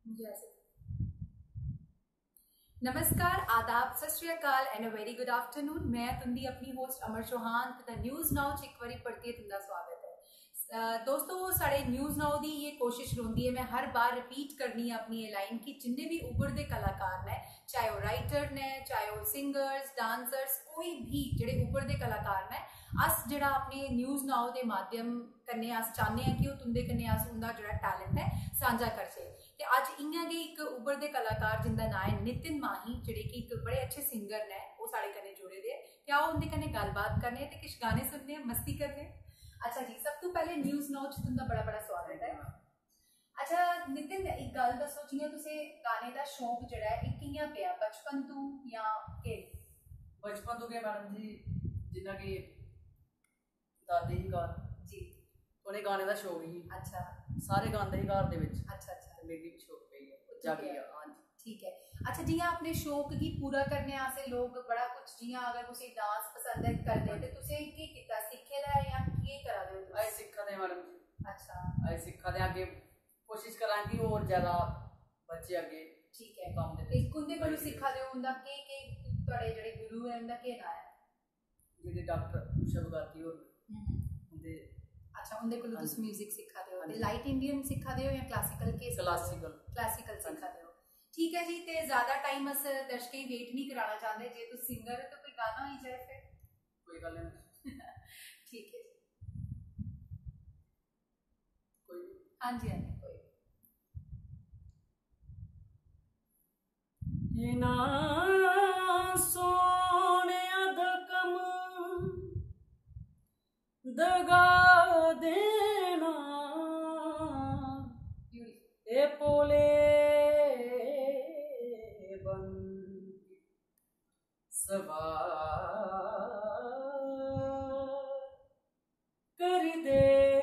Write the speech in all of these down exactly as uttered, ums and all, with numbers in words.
मुझे ऐसे नमस्कार, आदाब, Sat Shri Akal and a very good afternoon. मैं तुंदी अपनी होस्ट अमर चौहान तथा न्यूज़ नाउ च एक बारी परतिए तुंदा स्वागत है। uh, दोस्तों, साढ़े न्यूज़ नाउ दी ये कोशिश रोंदी है, मैं हर बार रिपीट करनी है अपनी लाइन की जिन्ने भी उभरते कलाकार ने, चाहे वो राइटर ने, चाहे वो सिंगर्स, डांसर्स, कोई भी जेडे उभरते कलाकार ने, अस जड़ा अपने न्यूज़ नाउ के माध्यम कन्ने अस चाहते हैं कि वो तुंदे कन्ने अस उनका जड़ा टैलेंट है सांझा करचे। ते अज इयां गै एक उभरते कलाकार जिंदा नाम है नितिन माही, जेडे कि एक बड़े अच्छे सिंगर ने, वो साढ़े कन्ने जुड़े दे। ते आओ उनके कन्ने गलबात करने ते कुछ गाने सुनने, मस्ती करने। अच्छा जी, सब तो पहले न्यूज़ नाउ च तुंदा बड़ा बड़ा स्वागत है। अच्छा नितिन, एक गल दसो, जियां तुसे गाने दा शौक जड़ा है इह कियां पिया, बचपन तो या के? बचपन तो क्या मैडम जी, जिन्ना कि दादी ही घर जी उन्हें गाने का शौक ही। अच्छा, सारे गाते ही घर दे विच। अच्छा अच्छा, मेरी भी शौक पई है जागी है। हां जी, ठीक है। अच्छा, जियां अपने शौक ही पूरा करने आसे लोग बड़ा कुछ, जियां अगर तुसी डांस पसंद है करदे ते तुसे की कीता, सीखे दा है या के करा दे हो? आई सिखा दे मैडम जी। अच्छा, आई सिखा दे, आगे कोशिश करांगी और ज्यादा बच्चे आगे। ठीक है। काम दे ते कुंदे कोलों सिखा दे हो? उंदा के के तोड़े जेडे गुरु है, उंदा के नाम है? जेडे डॉक्टर उषा बगाती और उनदे। अच्छा, उनके को तुम म्यूजिक सिखा दे हो? लाइट इंडियन सिखा दे हो या क्लासिकल के? क्लासिकल क्लासिकल सिखा दे हो, ठीक है जी। ते ज्यादा टाइम अस दर्शकें वेट नहीं कराना चाहते, जे तुम सिंगर हो तो कोई गाना ही जाए फिर। कोई गल नहीं, ठीक है जी, कोई हाँ जी हाँ जी, कोई ना सोने दकम दगा देना ए पोले बन सवार कर दे,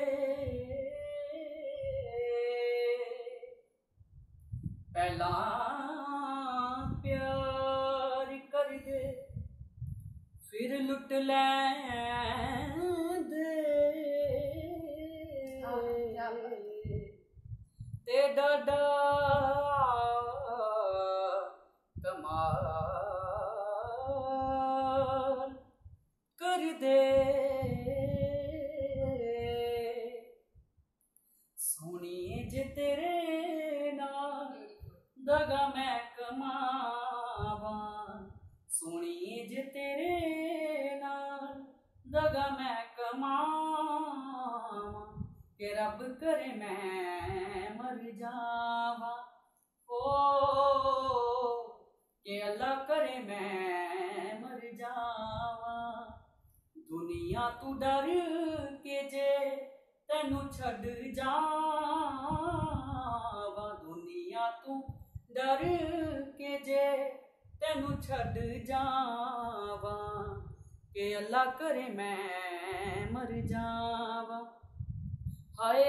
पहला प्यार कर दे फिर लुट ले ते डाडा कमाल कर दे, सोनिए जे तेरे नाल दगा मैं कमावा, सोनिए जे तेरे नाल दगा मैं कमावा, के रब करे मैं मर जावा, ओ के अल्लाह करे मैं मर जावा, दुनिया तू डर के जे तेनू छड़ जावा, दुनिया तू डर के जे तेनू छड़ जावा, के अल्लाह करे मैं मर जावा, हाय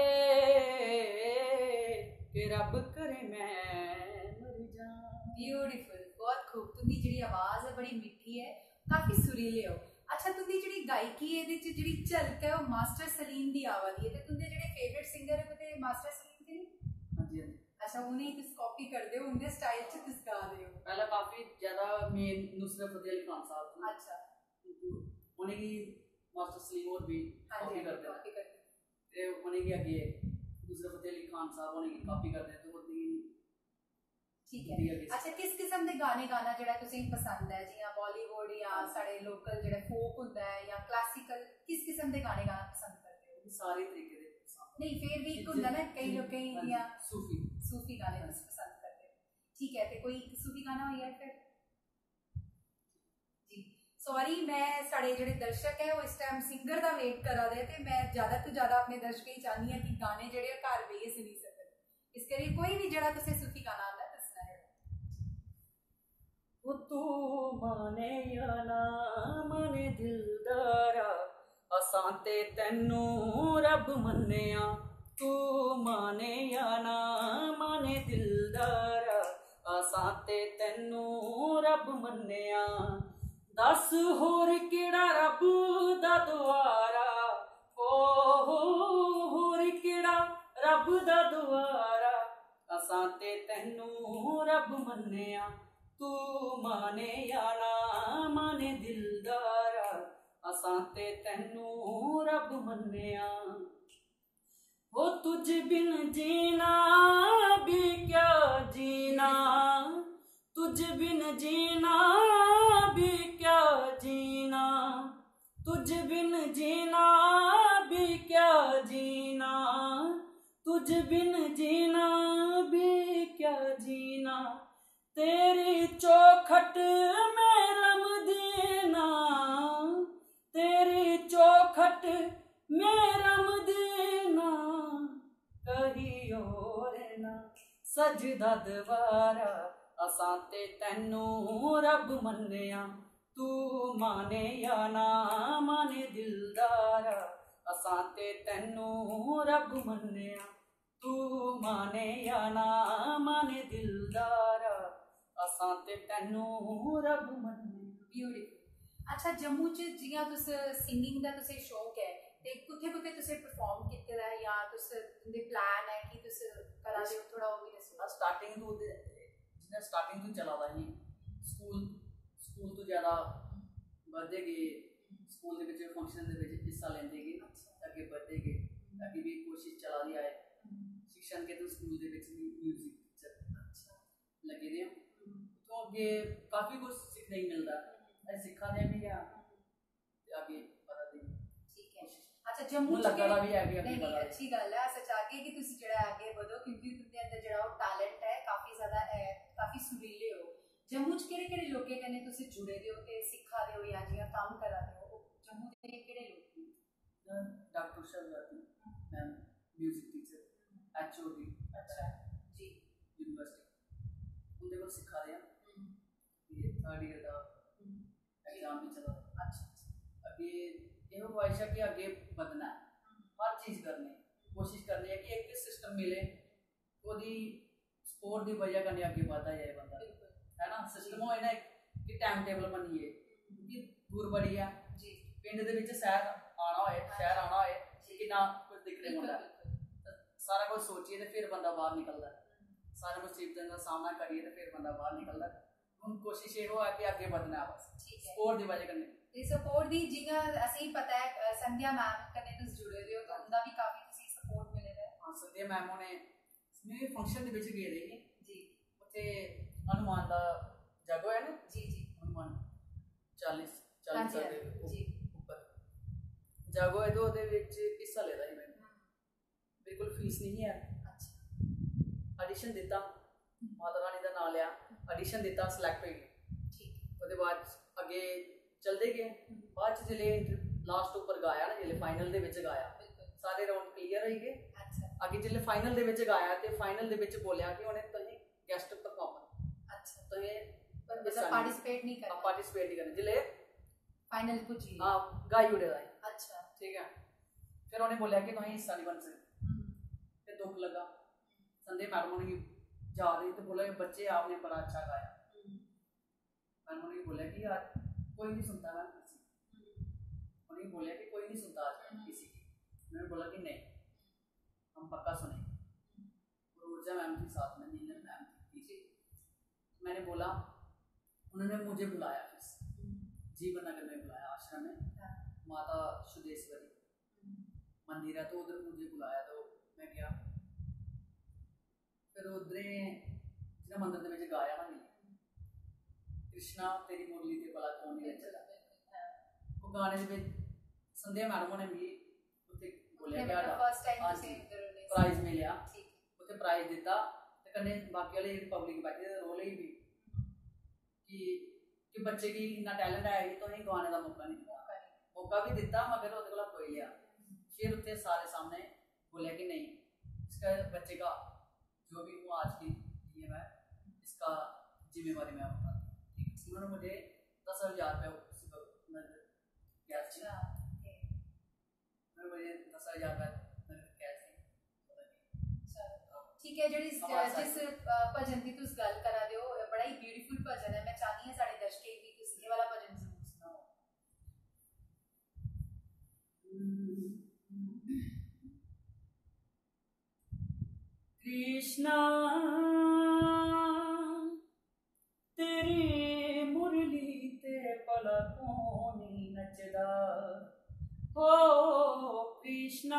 के रब करे मैं मर जावा। ब्यूटीफुल, बहुत खूब। तुंदी जिहड़ी आवाज है बड़ी मिठी है, काफी सुरीले हो। अच्छा, तुंदी जिहड़ी गायकी है इहदे च जिहड़ी झलक है वो मास्टर सलीम दी आवा दी है, ते तुंदे जिहड़े फेवरेट सिंगर है वो मास्टर सलीम के नहीं? हां जी हां जी। अच्छा, उन्हें तुस कॉपी करदे हो, उनके स्टाइल च तुस गा रहे हो? पहले काफी ज्यादा मेन नुसरत फतेह अली खान साहब थे। अच्छा, उन्हें की मास्टर सलीम और भी कॉपी करते हैं, कॉपी करते ते उन्हें की आगे नुसरत फतेह अली खान साहब उन्हें की कॉपी करते हैं, तो वो दी। ठीक है। अच्छा, किस किस्म के गाने गाना जेड़ा तुसें पसंद है, जियां बॉलीवुड या साडे लोकल जेड़ा फोक हुंदा है या क्लासिकल, किस किस्म के गाने गाना पसंद करते हो? सारे तरीके दे नहीं, फिर भी एक हुंदा ना कई लोकें या सूफी सूफी गाने तुस पसंद करते हो, ठीक है। ते कोई सूफी गाना हो यार फिर जी। सॉरी, मैं साडे जेड़े दर्शक है वो इस टाइम सिंगर दा वेट करा दे, ते मैं ज्यादा तो ज्यादा अपने दर्शकें ही चाहनी है कि गाने जेड़े घर बेहियै सुनी सकन, इस करियै कोई भी जेड़ा तुसें सूफी गाना आंदा दसना है। वो तू माने या ना माने दिलदारा, असां ते तैनू रब मन्निया, तू माने या ना माने दिलदारा, असां ते तैनू रब मन्निया, दस होर केड़ा रब दा दुआरा, ओ होर केड़ा रब दा दुआरा, असां ते तैनू रब मन्निया तू माने या ना माने दिलदारा असां ते तैनू रब मन्निया हो तुझ बिन जीना भी क्या जीना तुझ बिन जीना भी क्या जीना तुझ बिन जीना भी क्या जीना तुझ बिन जीना भी क्या जीना तेरी चौखट में रम देना तेरी चौखट में रम देना कहीं और ना सजदा दवारा असां ते तैनू रब मन्निया तू माने या ना माने दिलदारा असां ते तैनू रब मन्निया तू माने या ना माने दिलदारा असां ते तैनू रब मन्निया। ब्यूटीफुल। अच्छा जम्मू च जियां तुस सिंगिंग दा तुसें शौक है ते कुत्थे कुत्थे तुसें परफॉर्म कीते दा है या तुस तुंदे प्लान है कि तुस करा दे हो थोड़ा वो भी दसो। स्टार्टिंग तो जिन्ना स्टार्टिंग तो चला दा ही स्कूल स्कूल तो ज़्यादा बढ़ते गए स्कूल दे विच फंक्शन दे विच हिस्सा लेंदे गए अगे बढ़ते गए अगे भी कोशिश चला दी है शिक्षण के तो स्कूल दे विच भी म्यूजिक टीचर लगे दे तो अगे काफ़ी कुछ सीखने ही मिलता है सिखा दे भी या आगे पता दे ठीक है। अच्छा जम्मू च लगा भी आगे आगे नहीं अच्छी गल है सच आगे कि तुसी जेड़ा आगे बढ़ो क्योंकि तुंदे अंदर जेड़ा वो टैलेंट है काफ़ी ज़्यादा है काफ़ी सुरीले हो जम्मू च केड़े केड़े लोकें कन्नै तुसी जुड़े दे हो ते सिखा दे हो या जियां काम करा दे हो जम्मू दे केड़े लोग doctor Shahzadi ma'am music teacher H O D अच्छा जी यूनिवर्सिटी उनके को सिखा रहे हैं ये थर्ड ईयर का एग्जाम भी चला अच्छा अगे ये ख्वाहिश है कि आगे बढ़ना है हर चीज़ करनी कोशिश करनी है कि एक सिस्टम मिले ओदी स्पोर्ट की वजह करने आगे बढ़ता जाए बंदा है ना सिस्टम हो ना कि टाइम टेबल बनिए क्योंकि दूर बड़ी है जी पिंड दे विच शहर आना होए शहर आना होए कितना कुछ दिखने होता है सारा कुछ सोचिए तो फिर बंदा बाहर निकलता है सारे मुसीबतों का सामना करिए तो फिर बंदा बाहर निकलता है हम कोशिश ये हो कि आगे बढ़ना है बस स्पोर्ट की वजह करनी ते सपोर्ट दी जिगा असें पता है संध्या मैम कन्नै तुस जुड़े दे हो तो उनदा भी काफी तुसी सपोर्ट मिले दा हां संध्या मैम ने मेरे फंक्शन दे विच गए थे जी उत्थे हनुमान दा जग होया ना जी जी हनुमान चालीस चालीस साल दे जी ऊपर जग होया तो ओदे विच हिस्सा लेदा ही मैं बिल्कुल फीस नहीं है अच्छा ऑडिशन दिता माता रानी दा नाम लिया ऑडिशन दिता सिलेक्ट हुई ठीक ओदे बाद अगे चलते गए बाद जिले लास्ट ऊपर गाया ना जिले फाइनल दे विच गाया सारे राउंड क्लियर हो गए अच्छा अगे जिले फाइनल दे विच गाया ते फाइनल दे विच बोलिया कि उन्हें तुसीं गेस्ट परफॉर्मर अच्छा तो ये मतलब पार्टिसिपेट नहीं करना पार्टिसिपेट नहीं करना जिले फाइनल पुजी हां गाई उड़े दा अच्छा ठीक है फिर उन्हें बोलिया कि तुसीं हिस्सा नहीं बन सकते फिर दुख लगा संदीप मैडम ने जा रही तो बोला बच्चे आपने बड़ा अच्छा गाया मैडम ने बोला कि यार कोई नहीं सुनता मैम किसी उन्होंने बोला कि कोई नहीं सुनता आज किसी की उन्होंने बोला कि नहीं हम पक्का सुनेंगे और ऊर्जा मैम के साथ में नीलम मैम थी मैंने बोला उन्होंने मुझे बुलाया फिर जीवन नगर में बुलाया आश्रम में माता शुद्धेश्वरी मंदिर है तो उधर मुझे बुलाया तो मैं गया फिर उधर जिन्हें मंदिर में गाया ना कृष्णा तेरी मुरली ते भला कौन नहीं चला वो गाने में संध्या मैडम ने भी उत्ते बोलिया कि फर्स्ट टाइम तुसी इधर ने प्राइज मिलिया ठीक उत्ते प्राइज दिता ते कन्ने बाकी वाले पब्लिक बैठी दे रोल ही भी कि कि बच्चे की इतना टैलेंट है तो नहीं गाने का मौका नहीं दिता मौका भी दिता मगर ओदे कोला कोई लिया फिर उत्ते सारे सामने बोलिया कि नहीं इसका बच्चे का जो भी वो आज की ये है इसका जिम्मेवारी मैं उठाता उन्होंने मुझे दस हजार रुपये कैश दिया मैंने मुझे दस हजार रुपये कैश ठीक है जेडी जिस भजन की तुस गल करा दे हो बड़ा ही ब्यूटीफुल भजन है मैं चाहती हूं साडे दर्शक भी तुस ये वाला भजन जरूर सुनाओ कृष्णा तेरी मुरली ते पलकों नी नचदा हो कृष्णा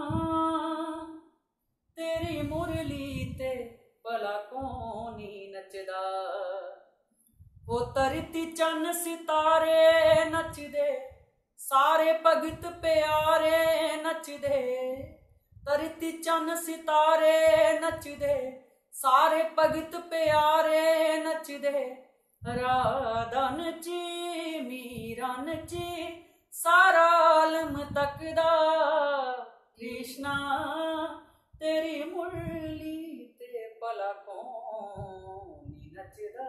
तेरी मुरली ते पलकों नी नचदा वो तरती चन्न सितारे नचदे सारे भगत प्यारे नचदे तरती चन्न सितारे नचदे सारे भगत प्यारे नचदे राधा नची मीरा नची सारा आलम तकदा कृष्णा तेरी मुरली ते पलकों नी नचदा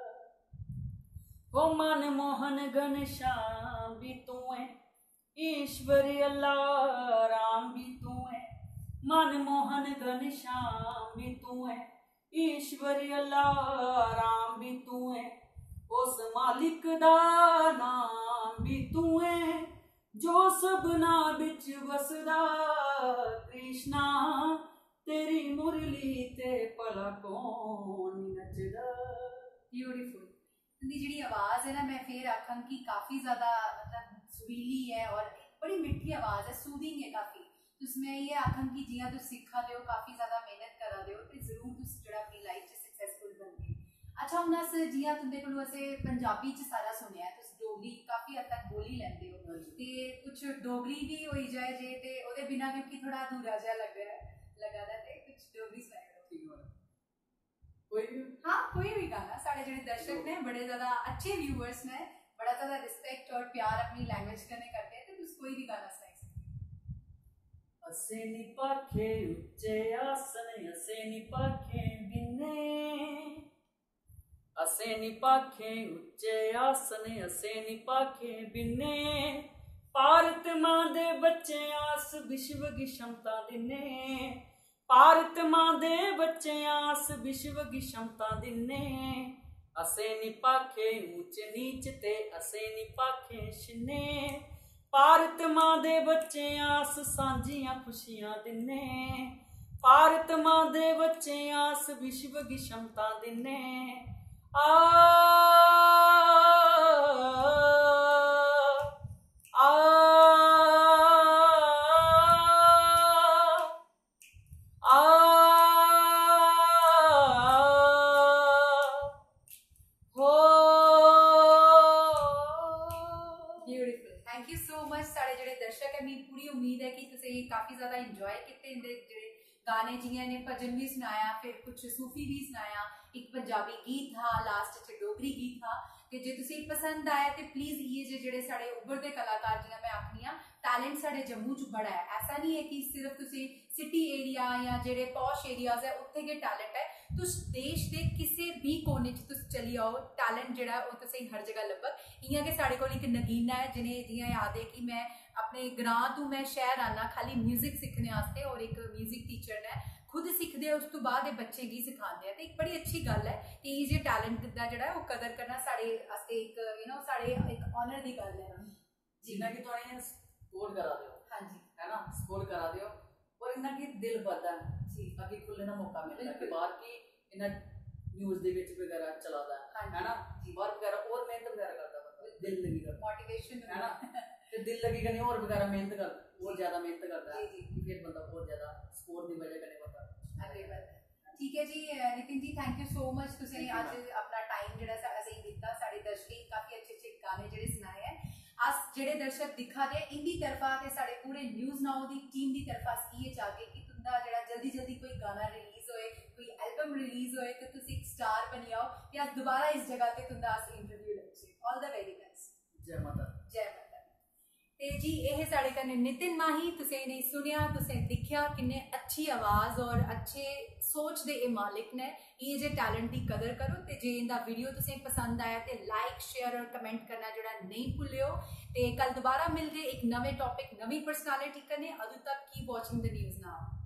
वो मन मोहन घनश्याम भी तू है ईश्वर अल्लाह राम भी तू है मन मोहन घनश्याम भी तू है ईश्वर अल्लाह राम भी तू है उस मालिक दा नाम भी तू है जो सबना बिच वसदा कृष्णा तेरी मुरली ते पलकों नी नचदा। ब्यूटीफुल। उनकी जी आवाज़ है ना, मैं फिर आखंग की काफ़ी ज़्यादा मतलब सुरीली है और बड़ी मिठी आवाज़ है, सूदिंग है काफ़ी। तो मैं ये आखंग की जियां तुम सिखा दो काफ़ी ज़्यादा मेहनत करा दो तो जरूर तुम जो अपनी लाइफ च सक्सैसफुल बनगे। अच्छा हम अस जियां तुंदे कोलों असें पंजाबी च सारा सुनिया है, तुम डोगरी काफ़ी हद तक बोली लैंदे हो ते कुछ डोगरी भी होई जाए जे ते ओदे बिना क्योंकि थोड़ा अधूरा जिहा लग रहा है लगा दा ते कुछ डोगरी सुनाओ। कोई भी हाँ कोई भी गाना, साढ़े जो दर्शक ने बड़े ज्यादा अच्छे व्यूअर्स ने बड़ा ज्यादा रिस्पेक्ट और प्यार अपनी लैंग्वेज करने करते हैं, तो तुम कोई भी गाना सुनाई सकते। असे नी पाखे उच्चे आसन असे नी पाखे बिन्ने असे नी पाखे उच्चे आसन असे नी पाखे बिन्ने भारत मां दे बच्चे आस विश्व की क्षमता दिने भारत मां दे बच्चे आस विश्व की क्षमता दिने असे नी पाखे ऊंच नीच ते असे नी पाखे शिने भारत मां दे बच्चे आस सांझियां खुशियां दिने भारत मां दे बच्चे आस विश्व की क्षमता दिने आ काफी ज्यादा इंजॉय किते इंदे जेडे गाने जियां ने भजन भी सुनाया, फिर कुछ सूफी भी सुनाया, एक पंजाबी गीत था, लास्ट च डोगरी गीत था। ते जे तुसी पसंद आया ते प्लीज ये जे जेडे साडे उभरदे कलाकार जियां मैं आखनी आ टैलेंट साडे जम्मू च बड़ा है, ऐसा नहीं है कि सिर्फ तुसी सिटी एरिया या जेडे पॉश एरियाज है उत्थे के टैलेंट है, तुस देश दे किसी भी कोने च तुस चली आओ टैलेंट जेड़ा है वो तुसें हर जगह लब्भग। इयां कि साडे कोल एक नगीना है जिन्हें जियां याद है कि मैं अपने ग्रां तू मैं शहर आना खाली म्यूजिक सीखने वास्ते और एक म्यूजिक टीचर ने खुद सीखते हैं, उस तो बाद बच्चे गी सिखाते हैं। तो एक बड़ी अच्छी गल है कि ये जो टैलेंट का जो है वो कदर करना साढ़े वास्ते एक यू नो साढ़े एक ऑनर की गल है। जिन्ना कि तुम सपोर्ट करा दो, हाँ जी है ना, सपोर्ट करा दो और इन्ना की दिल बददा जी बाकी खुलने का मौका मिलता है बाहर की इन्ना न्यूज़ दे विच वगैरह चलाता है, है ना, बाहर वगैरह और मेहनत वगैरह करता बंदा, दिल लगी करता, मोटिवेशन है ना, फिर दिल लगी करनी और वगैरह मेहनत कर और ज्यादा मेहनत करता है फिर बंदा बहुत ज्यादा स्कोर की वजह करने बंदा आगे बढ़ता है। ठीक है जी Nitin ji, thank you so much, तुसीं आज अपना टाइम जिहड़ा असीं दित्ता, साडे दर्शक काफी अच्छे अच्छे गाने जिहड़े सुनाए हैं। अस जिहड़े दर्शक दिखा दे इंदी तरफा ते साडे पूरे न्यूज़ नाउ दी टीम दी तरफा अस इह चाहगे कि तुंदा जिहड़ा जल्दी जल्दी कोई गाना रिलीज होए, कोई एल्बम रिलीज होए ते तुसीं एक स्टार बनी आओ ते अस दोबारा इस जगह ते तुंदा अस इंटरव्यू लैचे। All the very best. जय माता जय माता। ते जी ये साढ़े कन्नै नितिन माही, तुसें इन्हें सुनिया, तुसें दिखिया किन्ने अच्छी आवाज़ और अच्छे सोच दे मालिक ने। ये जे टैलेंट की कदर करो ते जे इंदा वीडियो तुसें पसंद आया ते लाइक शेयर और कमेंट करना जोड़ा नहीं भूलियो। ते कल दोबारा मिलते एक नवे टॉपिक नवी पर्सनालिटी कन्नै। अदू तक keep watching the News now.